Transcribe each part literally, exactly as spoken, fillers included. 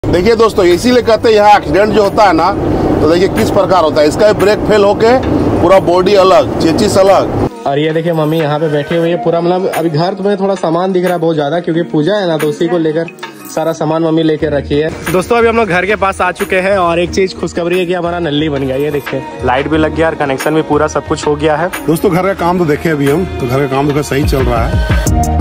देखिए दोस्तों, इसीलिए कहते हैं यहाँ एक्सीडेंट जो होता है ना, तो देखिए किस प्रकार होता है। इसका ब्रेक फेल होके पूरा बॉडी अलग, चेचिस अलग। और ये देखिए मम्मी यहाँ पे बैठी हुई है। पूरा मतलब अभी घर तुम्हें थोड़ा सामान दिख रहा है बहुत ज्यादा, क्योंकि पूजा है ना, तो उसी को लेकर सारा सामान मम्मी लेकर रखी है। दोस्तों अभी हम लोग घर के पास आ चुके हैं और एक चीज खुशखबरी है कि हमारा नल्ली बन गया। ये देखिए लाइट भी लग गया और कनेक्शन भी पूरा सब कुछ हो गया है। दोस्तों घर का काम तो देखे अभी हम, तो घर का काम तो सही चल रहा है।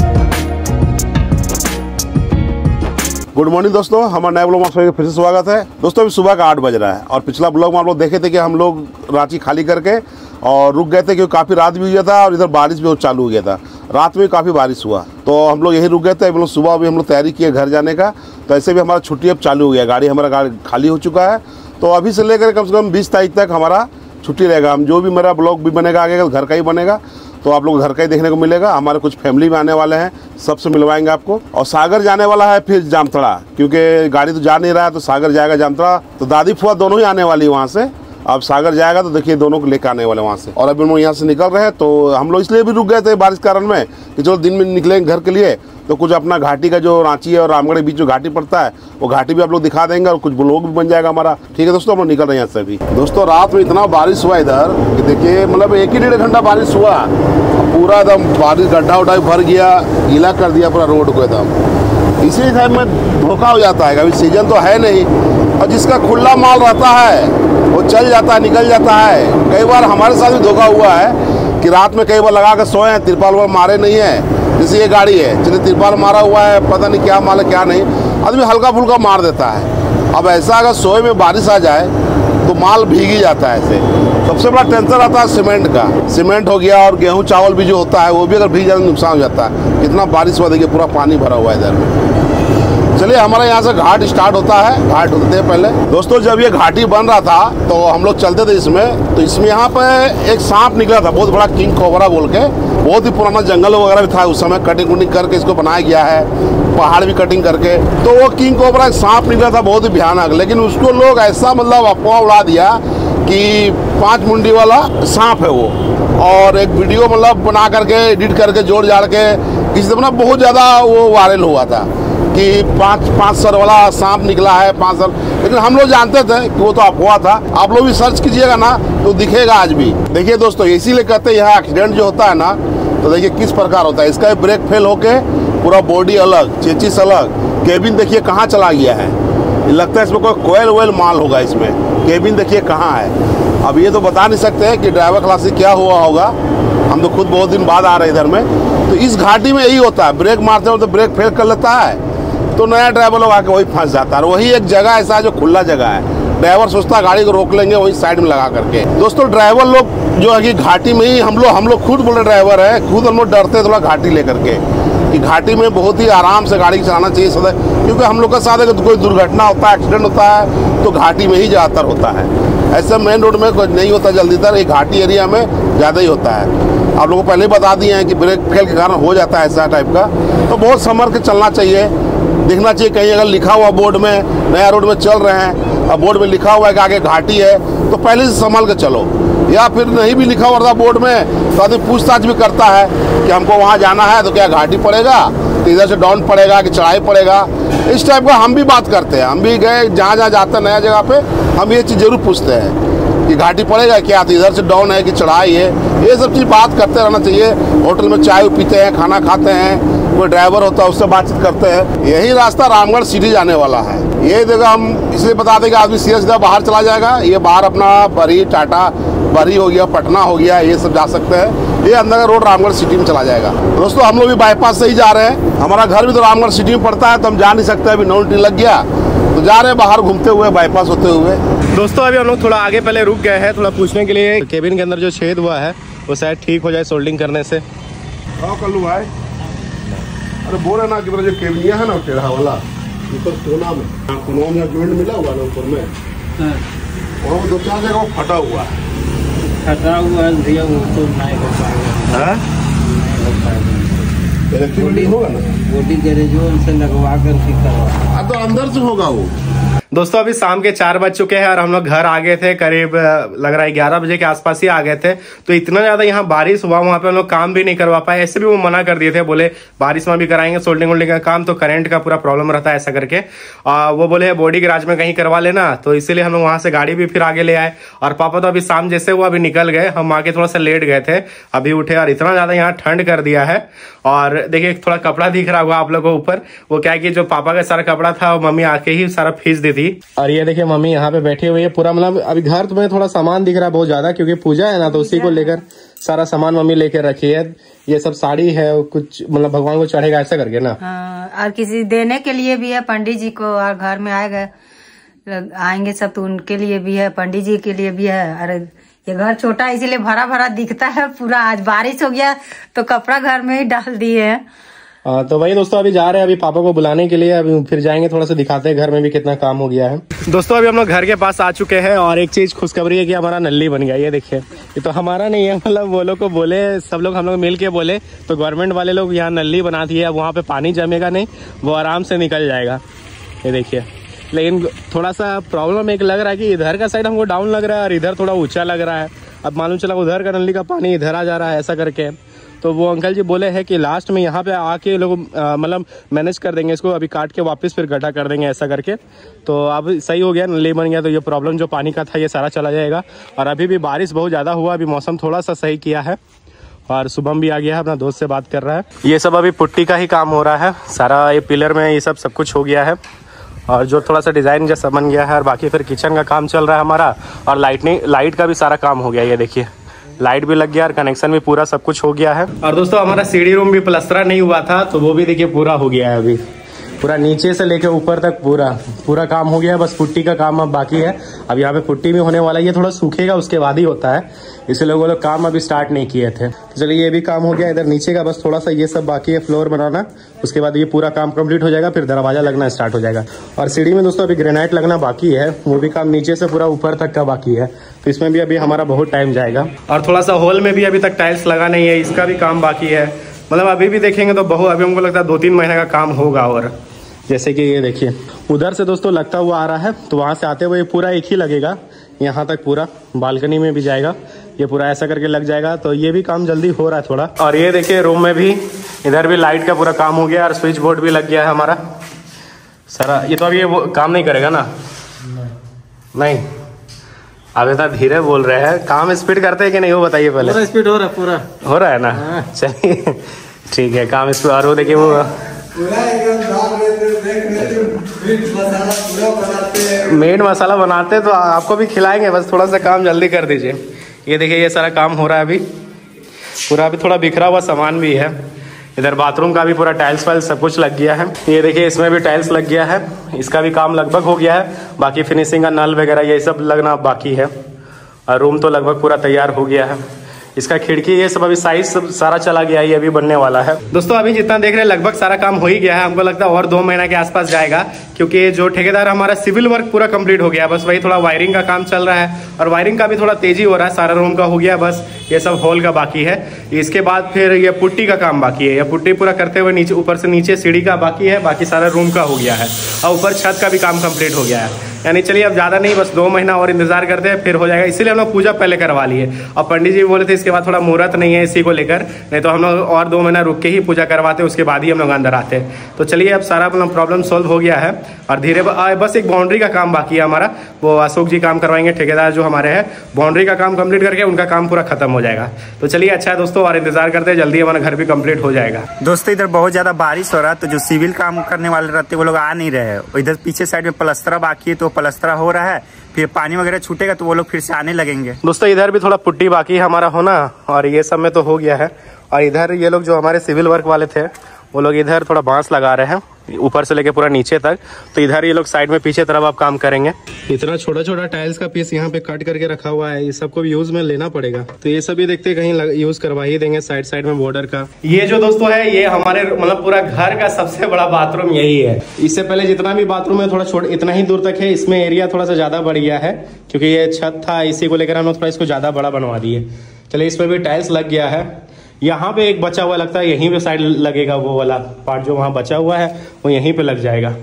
गुड मॉर्निंग दोस्तों, हमारे नए ब्लॉग में फिर से स्वागत है। दोस्तों अभी सुबह का आठ बज रहा है और पिछला ब्लॉग में आप लोग देखे थे कि हम लोग रांची खाली करके और रुक गए थे क्योंकि काफ़ी रात भी हुआ था और इधर बारिश भी चालू हो गया था। रात में काफ़ी बारिश हुआ तो हम लोग यहीं रुक गए थे। हम लोग सुबह भी हम लोग तैयारी किए घर जाने का, तो ऐसे भी हमारा छुट्टी अब चालू हो गया। गाड़ी हमारा गाड़ी खाली हो चुका है, तो अभी से लेकर कम से कम बीस तारीख तक हमारा छुट्टी रहेगा। हम जो भी मेरा ब्लॉग भी बनेगा आगे घर का ही बनेगा, तो आप लोग घर का ही देखने को मिलेगा। हमारे कुछ फैमिली में आने वाले हैं, सबसे मिलवाएंगे आपको। और सागर जाने वाला है फिर जामतड़ा, क्योंकि गाड़ी तो जा नहीं रहा है, तो सागर जाएगा जामतड़ा। तो दादी फुआ दोनों ही आने वाली है वहाँ से। अब सागर जाएगा तो देखिए दोनों को लेकर आने वाले वहाँ से। और अभी हम लोग यहाँ से निकल रहे हैं, तो हम लोग इसलिए भी रुक गए थे बारिश कारण में कि चलो दिन में निकलेंगे घर के लिए, तो कुछ अपना घाटी का जो रांची है और रामगढ़ के बीच जो घाटी पड़ता है वो घाटी भी आप लोग दिखा देंगे और कुछ ब्लॉग भी बन जाएगा हमारा। ठीक है दोस्तों, हम लोग निकल रहे हैं यहाँ से अभी। दोस्तों रात में इतना बारिश हुआ इधर कि देखिए मतलब एक ही डेढ़ घंटा बारिश हुआ, पूरा एकदम बारिश गड्ढा उड्ढा भर गया, गीला कर दिया पूरा रोड को एकदम। इसी टाइम में धोखा हो जाता है, अभी सीजन तो है नहीं, और जिसका खुला माल रहता है वो चल जाता है, निकल जाता है। कई बार हमारे साथ भी धोखा हुआ है कि रात में कई बार लगा कर सोए हैं, तिरपाल वाल मारे नहीं है। जैसे ये गाड़ी है, चलिए तिरपाल मारा हुआ है, पता नहीं क्या माल है क्या नहीं, आदमी हल्का फुल्का मार देता है। अब ऐसा अगर सोए में बारिश आ जाए तो माल भीग ही जाता है। ऐसे सबसे बड़ा टेंशन रहता है सीमेंट का। सीमेंट हो गया और गेहूं चावल भी जो होता है वो भी अगर भीग जाए तो नुकसान हो जाता है। कितना बारिश हुआ देखिए, पूरा पानी भरा हुआ है इधर में। चलिए हमारे यहाँ से घाट स्टार्ट होता है, घाट होते थे पहले। दोस्तों जब ये घाटी बन रहा था तो हम लोग चलते थे इसमें, तो इसमें यहाँ पे एक सांप निकला था बहुत बड़ा, किंग कोबरा बोल के। बहुत ही पुराना जंगल वगैरह भी था उस समय, कटिंग कुटिंग करके इसको बनाया गया है, पहाड़ भी कटिंग करके। तो वो किंग कोबरा एक सांप निकला था बहुत ही भयानक, लेकिन उसको लोग ऐसा मतलब अफवाह उड़ा दिया कि पाँच मुंडी वाला सांप है वो। और एक वीडियो मतलब बना करके एडिट करके जोड़ जाड़ के किसी से मतलब बहुत ज़्यादा वो वायरल हुआ था कि पाँच पाँच सर वाला सांप निकला है, पाँच सर। लेकिन हम लोग जानते थे कि वो तो अफवाह था। आप लोग भी सर्च कीजिएगा ना तो दिखेगा आज भी। देखिए दोस्तों, इसीलिए कहते हैं यहाँ एक्सीडेंट जो होता है ना, तो देखिए किस प्रकार होता है। इसका ब्रेक फेल होके पूरा बॉडी अलग, चेचिस अलग। केबिन देखिए कहाँ चला गया है, लगता है इसमें कोई कोयल वोयल माल होगा इसमें। केबिन देखिए कहाँ है। अब ये तो बता नहीं सकते हैं कि ड्राइवर क्लास से क्या हुआ होगा, हम तो खुद बहुत दिन बाद आ रहे हैं इधर में। तो इस घाटी में यही होता है, ब्रेक मारते हो तो ब्रेक फेल कर लेता है, तो नया ड्राइवर लोग आके वही फंस जाता है। वही एक जगह ऐसा है जो खुला जगह है, ड्राइवर सोचता है गाड़ी को रोक लेंगे वही साइड में लगा करके। दोस्तों ड्राइवर लोग जो है कि घाटी में ही हम लोग हम लोग खुद बोले ड्राइवर है, खुद हम लोग डरते हैं थोड़ा घाटी लेकर के कि घाटी में बहुत ही आराम से गाड़ी चलाना चाहिए सदा, क्योंकि हम लोग के साथ अगर कोई दुर्घटना होता है, एक्सीडेंट होता है तो घाटी में ही ज़्यादातर होता है। ऐसे मेन रोड में कोई नहीं होता जल्दी तर, ये घाटी एरिया में ज़्यादा ही होता है। आप लोगों को पहले ही बता दिए हैं कि ब्रेक फेल के कारण हो जाता है ऐसा टाइप का, तो बहुत संभल के चलना चाहिए। दिखना चाहिए कहीं अगर लिखा हुआ बोर्ड में, नया रोड में चल रहे हैं और बोर्ड में लिखा हुआ है कि आगे घाटी है, तो पहले से संभल के चलो। या फिर नहीं भी लिखा हुआ था बोर्ड में तो आदमी पूछताछ भी करता है कि हमको वहाँ जाना है तो क्या घाटी पड़ेगा, तो इधर से डाउन पड़ेगा कि चढ़ाई पड़ेगा। इस टाइप का हम भी बात करते हैं। हम भी गए जहाँ जहाँ जाते हैं नया जगह पे, हम ये चीज़ जरूर पूछते हैं कि घाटी पड़ेगा क्या, तो इधर से डाउन है कि चढ़ाई है। ये सब चीज़ बात करते रहना चाहिए। होटल में चाय पीते हैं, खाना खाते हैं, कोई ड्राइवर होता है उससे बातचीत करते हैं। यही रास्ता रामगढ़ सिटी जाने वाला है। ये जगह हम इसलिए बता दें कि आदमी सीधा सीधा बाहर चला जाएगा। ये बाहर अपना बरी, टाटा बरी हो गया, पटना हो गया, ये सब जा सकते हैं। ये अंदर का रोड रामगढ़ सिटी में चला जाएगा। दोस्तों हम लोग भी बाईपास से ही जा रहे हैं, हमारा घर भी तो रामगढ़ सिटी में पड़ता है, तो हम जा नहीं सकते। अभी नौ लग गया तो जा रहे हैं बाहर घूमते हुए, बाईपास होते हुए। दोस्तों अभी हम लोग थोड़ा आगे पहले रुक गए हैं थोड़ा पूछने के लिए। केबिन के अंदर जो छेद हुआ है वो शायद ठीक हो जाए सोल्डिंग करने से। हाँ कर लूँ भाई। अरे बोले ना कि जो केबिनिया है ना टेढ़ा वाला, ऊपर कोना में कोना में जॉइंट मिला हुआ है ऊपर में, वहाँ दो चार जगह फटा हुआ है। फटा हुआ है भैया, वो तो नहीं हो पाएगा। इलेक्ट्रिक होगा ना, बॉडी गैरेजों से लगवा कर ठीक करवा। तो अंदर से होगा वो। दोस्तों अभी शाम के चार बज चुके हैं और हम लोग घर आ गए थे, करीब लग रहा है ग्यारह बजे के आसपास ही आ गए थे। तो इतना ज्यादा यहाँ बारिश हुआ, वहां पे हम लोग काम भी नहीं करवा पाए। ऐसे भी वो मना कर दिए थे, बोले बारिश में भी कराएंगे सोल्डिंग वोल्डिंग का काम, तो करंट का पूरा प्रॉब्लम रहता है ऐसा करके। आ, वो बोले बॉडी गैराज में कहीं करवा लेना, तो इसीलिए हम लोग वहां से गाड़ी भी फिर आगे ले आए। और पापा तो अभी शाम जैसे वो अभी निकल गए, हम आके थोड़ा सा लेट गए थे, अभी उठे। और इतना ज्यादा यहाँ ठंड कर दिया है। और देखिए थोड़ा कपड़ा दिख रहा होगा आप लोगों को ऊपर, वो क्या है कि जो पापा का सारा कपड़ा था वो मम्मी आके ही सारा फीस दी थी। और ये देखिए मम्मी यहाँ पे बैठी हुई है पूरा, मतलब अभी घर तुम्हें थोड़ा सामान दिख रहा है बहुत ज्यादा, क्योंकि पूजा है ना, तो उसी को लेकर सारा सामान मम्मी लेकर रखी है। ये सब साड़ी है, कुछ मतलब भगवान को चढ़ेगा ऐसा करके ना। हाँ, और किसी देने के लिए भी है पंडित जी को, और घर में आएगा आएंगे सब तो उनके लिए भी है, पंडित जी के लिए भी है। अरे ये घर छोटा है इसीलिए भरा भरा दिखता है पूरा। आज बारिश हो गया तो कपड़ा घर में ही डाल दिए है। आ, तो वही दोस्तों अभी जा रहे हैं अभी पापा को बुलाने के लिए, अभी फिर जाएंगे थोड़ा सा दिखाते हैं घर में भी कितना काम हो गया है। दोस्तों अभी हम लोग घर के पास आ चुके हैं और एक चीज खुशखबरी है कि हमारा नल्ली बन गया। ये देखिए, ये तो हमारा नहीं है, मतलब वो लोग को बोले, सब लोग हम लोग मिल के बोले तो गवर्नमेंट वाले लोग यहाँ नल्ली बना दी है। वहाँ पे पानी जमेगा नहीं, वो आराम से निकल जाएगा। ये देखिए, लेकिन थोड़ा सा प्रॉब्लम एक लग रहा है कि इधर का साइड हमको डाउन लग रहा है और इधर थोड़ा ऊंचा लग रहा है। अब मालूम चला उधर का नली का पानी इधर आ जा रहा है ऐसा करके। तो वो अंकल जी बोले हैं कि लास्ट में यहाँ पे आके लोग मतलब मैनेज कर देंगे इसको, अभी काट के वापस फिर गड्ढा कर देंगे ऐसा करके। तो अब सही हो गया, नली बन गया, तो ये प्रॉब्लम जो पानी का था ये सारा चला जाएगा। और अभी भी बारिश बहुत ज़्यादा हुआ, अभी मौसम थोड़ा सा सही किया है। और शुभम भी आ गया है, अपना दोस्त से बात कर रहा है। ये सब अभी पुट्टी का ही काम हो रहा है सारा, ये पिलर में ये सब सब कुछ हो गया है। और जो थोड़ा सा डिज़ाइन जैसा बन गया है, और बाकी फिर किचन का काम चल रहा है हमारा। और लाइटनिंग लाइट का भी सारा काम हो गया, ये देखिए लाइट भी लग गया और कनेक्शन भी पूरा सब कुछ हो गया है। और दोस्तों हमारा सीढ़ी रूम भी प्लास्टर नहीं हुआ था, तो वो भी देखिए पूरा हो गया है। अभी पूरा नीचे से लेके ऊपर तक पूरा पूरा काम हो गया है, बस पुट्टी का काम अब बाकी है। अब यहाँ पे पुट्टी भी होने वाला है, ये थोड़ा सूखेगा उसके बाद ही होता है, इसलिए वो लोग काम अभी स्टार्ट नहीं किए थे। तो चलिए ये भी काम हो गया, इधर नीचे का बस थोड़ा सा ये सब बाकी है फ्लोर बनाना, उसके बाद ये पूरा काम कंप्लीट हो जाएगा, फिर दरवाजा लगना स्टार्ट हो जाएगा। और सीढ़ी में दोस्तों अभी ग्रेनाइट लगना बाकी है, वो भी काम नीचे से पूरा ऊपर तक का बाकी है, तो इसमें भी अभी हमारा बहुत टाइम जाएगा। और थोड़ा सा हॉल में भी अभी तक टाइल्स लगा नहीं है, इसका भी काम बाकी है। मतलब अभी भी देखेंगे तो बहुत, अभी हमको लगता है दो तीन महीने का काम होगा। और जैसे कि ये देखिए उधर से दोस्तों लगता हुआ आ रहा है, तो वहां से आते हुए पूरा एक ही लगेगा, यहाँ तक पूरा बालकनी में भी जाएगा, ये पूरा ऐसा करके लग जाएगा। तो ये भी काम जल्दी हो रहा है थोड़ा। और ये देखिए रूम में भी, इधर भी लाइट का पूरा काम हो गया और स्विच बोर्ड भी लग गया है हमारा सारा। ये तो अभी ये वो काम नहीं करेगा ना? नहीं, अब इतना धीरे बोल रहे हैं, काम स्पीड करते हैं कि नहीं वो बताइए पहले। पूरा स्पीड हो रहा है, पूरा हो रहा है ना? चलिए ठीक है, काम स्पीड। और वो देखिए वो मेन मसाला बनाते तो आपको भी खिलाएंगे, बस थोड़ा सा काम जल्दी कर दीजिए। ये देखिए ये सारा काम हो रहा है अभी पूरा, अभी थोड़ा बिखरा हुआ सामान भी है। इधर बाथरूम का भी पूरा टाइल्स वाइल्स सब कुछ लग गया है। ये देखिए इसमें भी टाइल्स लग गया है, इसका भी काम लगभग हो गया है। बाकी फिनिशिंग का नल वगैरह ये सब लगना बाकी है। और रूम तो लगभग पूरा तैयार हो गया है, इसका खिड़की ये सब अभी साइज सब सारा चला गया है, ये अभी बनने वाला है। दोस्तों अभी जितना देख रहे हैं लगभग सारा काम हो ही गया है, हमको लगता है और दो महीना के आसपास जाएगा, क्योंकि जो ठेकेदार हमारा सिविल वर्क पूरा कंप्लीट हो गया, बस वही थोड़ा वायरिंग का काम चल रहा है। और वायरिंग का भी थोड़ा तेजी हो रहा है, सारा रूम का हो गया, बस ये सब हॉल का बाकी है। इसके बाद फिर ये पुट्टी का काम बाकी है, ये पुट्टी पूरा करते हुए नीचे ऊपर से नीचे सीढ़ी का बाकी है, बाकी सारा रूम का हो गया है। और ऊपर छत का भी काम कंप्लीट हो गया है। यानी चलिए अब ज़्यादा नहीं, बस दो महीना और इंतजार करते हैं, फिर हो जाएगा। इसीलिए हम लोग पूजा पहले करवा लिए। और पंडित जी बोले थे इसके बाद थोड़ा मुहूर्त नहीं है इसी को लेकर, नहीं तो हम लोग और दो महीना रुक के ही पूजा करवाते, उसके बाद ही हम लोग अंदर आते। तो चलिए अब सारा प्रॉब्लम सोल्व हो गया है। और धीरे बस एक बाउंड्री का काम बाकी है हमारा, वो अशोक जी काम करवाएंगे ठेकेदार जो हमारे हैं। बाउंड्री का काम कंप्लीट करके उनका काम पूरा खत्म हो जाएगा। तो चलिए अच्छा है दोस्तों, और इंतजार करते हैं, जल्दी हमारा घर भी कंप्लीट हो जाएगा। दोस्तों इधर बहुत ज्यादा बारिश हो रहा है, तो जो सिविल काम करने वाले रहते वो लोग आ नहीं रहे हैं। इधर पीछे साइड में प्लस्तरा बाकी है, तो प्लस्तरा हो रहा है, फिर पानी वगैरह छूटेगा तो वो लोग फिर से आने लगेंगे। दोस्तों इधर भी थोड़ा पुट्टी बाकी है हमारा होना, और ये सब में तो हो गया है। और इधर ये लोग जो हमारे सिविल वर्क वाले थे वो लोग इधर थोड़ा बांस लगा रहे हैं ऊपर से लेके पूरा नीचे तक, तो इधर ये लोग साइड में पीछे तरफ आप काम करेंगे। इतना छोटा छोटा टाइल्स का पीस यहाँ पे कट करके रखा हुआ है, ये सबको भी यूज में लेना पड़ेगा। तो ये सभी देखते कहीं यूज करवा ही देंगे साइड साइड में बॉर्डर का। ये जो दोस्तों है ये हमारे मतलब पूरा घर का सबसे बड़ा बाथरूम यही है। इससे पहले जितना भी बाथरूम है थोड़ा छोटा इतना ही दूर तक है, इसमें एरिया थोड़ा सा ज्यादा बढ़ गया है क्योंकि ये छत था, इसी को लेकर हम लोग थोड़ा इसको ज्यादा बड़ा बनवा दिए। चलिए इसमें भी टाइल्स लग गया है। यहाँ पे एक बचा हुआ लगता है, यहीं पे साइड लगेगा, वो वाला पार्ट जो वहाँ बचा हुआ है वो यहीं पे लग जाएगा।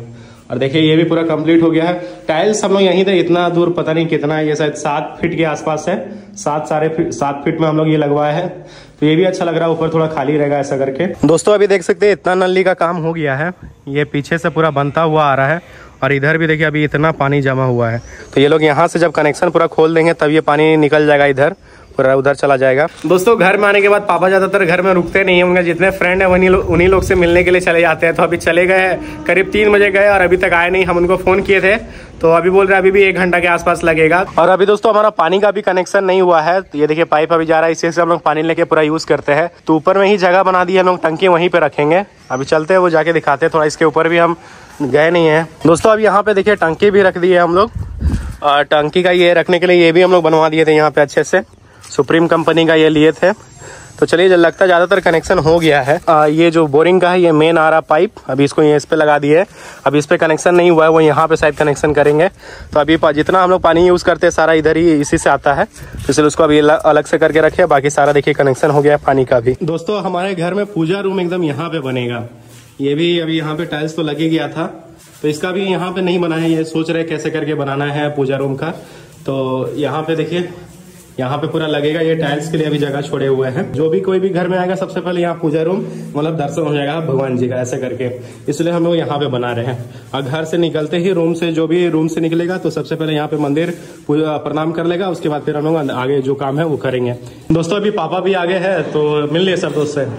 और देखिए ये भी पूरा कंप्लीट हो गया है। टाइल्स हम लोग यहीं थे, इतना दूर पता नहीं कितना है, ये शायद सात फीट के आसपास है, सात साढ़े फीट सात फीट में हम लोग ये लगवाए हैं। तो ये भी अच्छा लग रहा है, ऊपर थोड़ा खाली रहेगा ऐसा करके। दोस्तों अभी देख सकते हैं इतना नली का काम हो गया है, ये पीछे से पूरा बनता हुआ आ रहा है और इधर भी देखिए अभी इतना पानी जमा हुआ है। तो ये लोग यहाँ से जब कनेक्शन पूरा खोल देंगे तब ये पानी निकल जाएगा, इधर पूरा उधर चला जाएगा। दोस्तों घर में आने के बाद पापा ज्यादातर घर में रुकते नहीं होंगे, जितने फ्रेंड है वहीं उन्हीं लोग से मिलने के लिए चले जाते हैं। तो अभी चले गए, करीब तीन बजे गए और अभी तक आए नहीं। हम उनको फोन किए थे तो अभी बोल रहे हैं अभी भी एक घंटा के आसपास लगेगा। और अभी दोस्तों हमारा पानी का भी कनेक्शन नहीं हुआ है, तो ये देखिए पाइप अभी जा रहा है, इसी से हम लोग पानी लेके पूरा यूज करते हैं। तो ऊपर में ही जगह बना दी है, हम लोग टंकी वहीं पे रखेंगे। अभी चलते हैं, वो जाके दिखाते हैं थोड़ा, इसके ऊपर भी हम गए नहीं है। दोस्तों अब यहाँ पे देखिए टंकी भी रख दी है हम लोग, और टंकी का ये रखने के लिए ये भी हम लोग बनवा दिए थे यहाँ पे अच्छे से, सुप्रीम कंपनी का ये लिए थे। तो चलिए लगता है ज्यादातर कनेक्शन हो गया है। आ, ये जो बोरिंग का है ये मेन आ रहा पाइप, अभी इसको ये इस पे लगा दिए। अभी इस पे कनेक्शन नहीं हुआ है, वो यहाँ पे शायद कनेक्शन करेंगे। तो अभी जितना हम लोग पानी यूज करते हैं सारा इधर ही इसी से आता है, इसलिए उसको अभी अलग से करके रखे। बाकी सारा देखिए कनेक्शन हो गया है पानी का भी। दोस्तों हमारे घर में पूजा रूम एकदम यहाँ पे बनेगा। ये भी अभी यहाँ पे टाइल्स तो लगे गया था, तो इसका भी यहाँ पे नहीं बना है, ये सोच रहे कैसे करके बनाना है पूजा रूम का। तो यहाँ पे देखिए यहाँ पे पूरा लगेगा, ये टाइल्स के लिए अभी जगह छोड़े हुए हैं। जो भी कोई भी घर में आएगा सबसे पहले यहाँ पूजा रूम मतलब दर्शन हो जाएगा भगवान जी का, ऐसे करके, इसलिए हम लोग यहाँ पे बना रहे हैं। और घर से निकलते ही रूम से, जो भी रूम से निकलेगा तो सबसे पहले यहाँ पे मंदिर प्रणाम कर लेगा, उसके बाद फिर हम लोग आगे जो काम है वो करेंगे। दोस्तों अभी पापा भी आगे है, तो मिल लिए सब दोस्त से?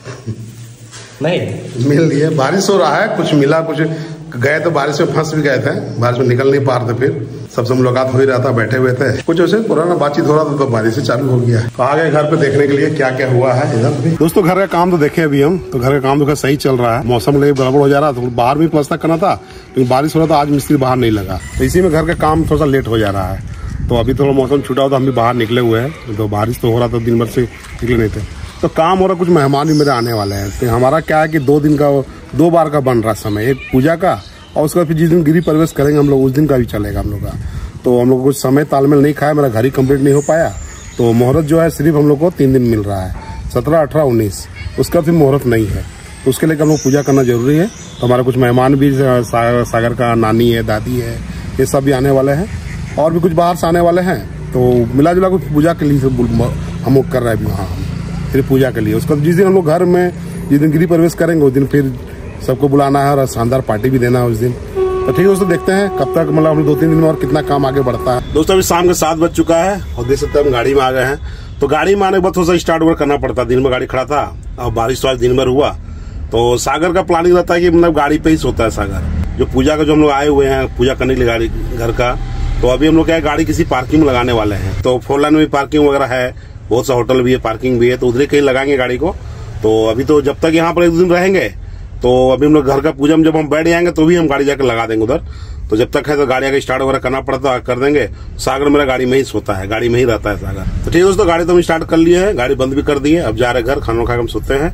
नहीं मिल लिए, बारिश हो रहा है, कुछ मिला, कुछ गए तो बारिश में फंस भी गए थे, बारिश में निकल नहीं पा रहे थे। फिर सबसे मुलाकात हो ही रहा था, बैठे हुए थे, कुछ ऐसे पुराना बातचीत हो रहा था, तो बारिश से चालू हो गया। तो आ गए घर पे देखने के लिए क्या क्या हुआ है इधर भी। दोस्तों घर का काम तो देखे अभी हम, तो घर का काम तो सही चल रहा है। मौसम लेके गड़बड़ हो जा रहा था, तो बाहर भी प्लास्टर करना था, लेकिन बारिश हो रहा था, आज मिस्त्री बाहर नहीं लगा, तो इसी में घर का काम थोड़ा सा लेट हो जा रहा है। तो अभी थोड़ा मौसम छूटा हो तो हम भी बाहर निकले हुए हैं, तो बारिश तो हो रहा था, दिन भर से निकले नहीं थे। तो काम हो रहा, कुछ मेहमान भी मेरे आने वाले हैं। तो हमारा क्या है कि दो दिन का, दो बार का बन रहा समय, एक पूजा का और उसके बाद फिर जिस दिन गिरी प्रवेश करेंगे हम लोग उस दिन का भी चलेगा हम लोग का। तो हम लोग कुछ समय तालमेल नहीं खाया, मेरा घर ही कंप्लीट नहीं हो पाया। तो मुहूर्त जो है सिर्फ हम लोग को तीन दिन मिल रहा है, सत्रह अठारह उन्नीस, उसका फिर मुहूर्त नहीं है। तो उसके लिए हम लोग पूजा करना जरूरी है। तो हमारे कुछ मेहमान भी, सा, सागर का नानी है, दादी है, ये सब भी आने वाले हैं, और भी कुछ बाहर से आने वाले हैं। तो मिला जुला कुछ पूजा के लिए हम लोग कर रहे हैं वहाँ, सिर्फ पूजा के लिए। उसका जिस दिन हम लोग घर में जिस दिन गिरी प्रवेश करेंगे उस दिन फिर सबको बुलाना है और शानदार पार्टी भी देना है उस दिन। तो ठीक है दोस्तों, देखते हैं कब तक, मतलब हम दो तीन दिन में और कितना काम आगे बढ़ता है। दोस्तों अभी शाम के सात बज चुका है और देख सकते हैं हम गाड़ी में आ गए हैं। तो गाड़ी में आने के बाद थोड़ा सा स्टार्ट वर्क करना पड़ता है, दिन में गाड़ी खड़ा था और बारिश तो आज दिन भर हुआ। तो सागर का प्लानिंग रहता है कि मतलब गाड़ी पे ही सोता है सागर। जो पूजा का जो हम लोग आए हुए हैं पूजा करने के लिए गाड़ी घर का, तो अभी हम लोग क्या है गाड़ी किसी पार्किंग में लगाने वाले हैं। तो फोर लाइन में भी पार्किंग वगैरह है, बहुत सा होटल भी है, पार्किंग भी है, तो उधर कहीं लगाएंगे गाड़ी को। तो अभी तो जब तक यहाँ पर एक दिन रहेंगे, तो अभी हम लोग घर का पूजा में जब हम बैठ जाएंगे तो भी हम गाड़ी जाकर लगा देंगे उधर। तो जब तक है तो गाड़ी आगे स्टार्ट वगैरह करना पड़ता है, कर देंगे। सागर मेरा गाड़ी में ही सोता है, गाड़ी में ही रहता है सागर। तो ठीक है दोस्तों, गाड़ी तो हम स्टार्ट कर लिए हैं, गाड़ी बंद भी कर दी है। अब जा रहे घर, खाना खा के हम सोते हैं।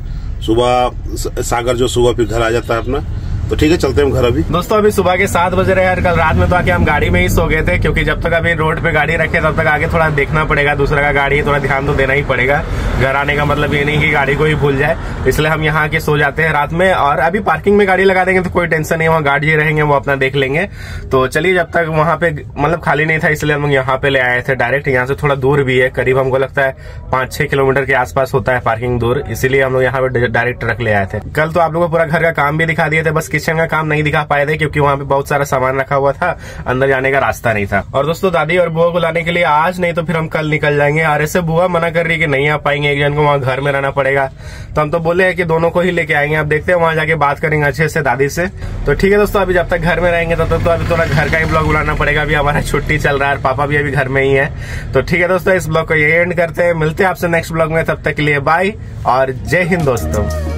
सुबह सागर जो सुबह फिर घर आ जाता है अपना। तो ठीक है चलते हैं हम घर। अभी दोस्तों अभी सुबह के सात बजे रहे यार, कल रात में तो आके हम गाड़ी में ही सो गए थे, क्योंकि जब तक अभी रोड पे गाड़ी रखे तब तक आगे थोड़ा देखना पड़ेगा, दूसरा का गाड़ी थोड़ा ध्यान तो देना ही पड़ेगा। घर आने का मतलब ये नहीं कि गाड़ी को ही भूल जाए, इसलिए हम यहाँ आके सो जाते हैं रात में। और अभी पार्किंग में गाड़ी लगा देंगे तो कोई टेंशन नहीं, वहाँ गार्ड जी रहेंगे, वो अपना देख लेंगे। तो चलिए, जब तक वहाँ पे मतलब खाली नहीं था इसलिए हम लोग यहाँ पे ले आए थे डायरेक्ट। यहाँ से थोड़ा दूर भी है, करीब हमको लगता है पांच छह किलोमीटर के आसपास होता है पार्किंग दूर, इसीलिए हम लोग यहाँ पे डायरेक्ट रख ले आए थे। कल तो आप लोगों को पूरा घर का काम भी दिखा दिए थे, बस किचन का काम नहीं दिखा पाए थे क्योंकि वहाँ पे बहुत सारा सामान रखा हुआ था, अंदर जाने का रास्ता नहीं था। और दोस्तों दादी और बुआ को लाने के लिए आज नहीं तो फिर हम कल निकल जाएंगे। और ऐसे बुआ मना कर रही कि नहीं आ पाएंगे, एक जन को वहाँ घर में रहना पड़ेगा। तो हम तो बोले हैं कि दोनों को ही लेके आएंगे। अब देखते हैं, वहाँ जाके बात करेंगे अच्छे से दादी से। तो ठीक है दोस्तों, अभी जब तक घर में रहेंगे तब तक तो अभी थोड़ा घर का ही ब्लॉग बुलाना पड़ेगा। अभी हमारा छुट्टी चल रहा है, पापा भी अभी घर में ही है। तो ठीक है दोस्तों, इस ब्लॉग को यही एंड करते हैं, मिलते हैं आपसे नेक्स्ट ब्लॉग में। तब तक के लिए बाय और जय हिंद दोस्तों।